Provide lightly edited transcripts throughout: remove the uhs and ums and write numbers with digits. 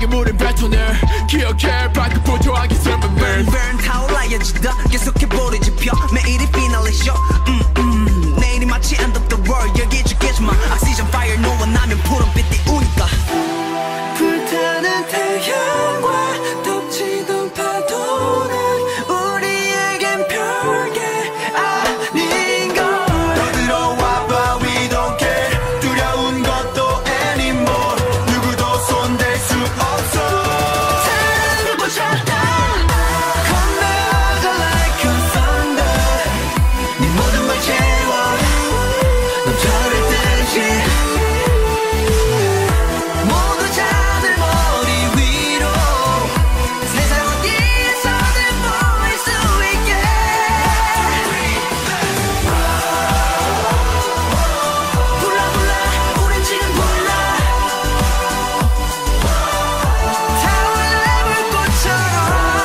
눈물은 뱉어내 기억해 밝고 보조하기 삶은 늘 burn 타올라야지 더 계속해버리지 펴 매일이 피날레 쇼 내일이 마치 end of the world 여기 죽겠지만 oxygen fire 너와 나면 푸른빛 띄우니까 불타는 태양과 덮치던 파도는 우리에겐 별게 아닌 걸 더 들어와봐 we don't care 두려운 것도 anymore 누구도 손댈 수 없어 다른 곳 찾다 건너가 like a thunder 네 모든 걸 채워 넘쳐를 듯이 모두 자들 머리 위로 세상 어디에서든 보일 수 있게 불러 불러 우린 지금 불러 타올라 불꽃처럼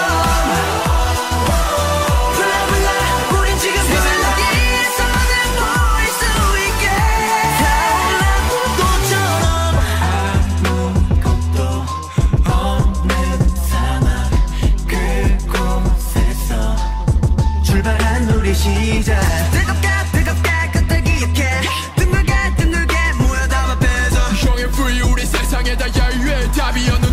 불러 불러 우린 지금 세상 어디에서든 보일 수 있게 타올라 불꽃처럼 아무것도 없는 사막 그곳에서 출발한 우리 시작 뜨겁게 그때 기억해 둥글게 모여 담아 빼서 형의 free 우리 세상에다 야유해 답이 없는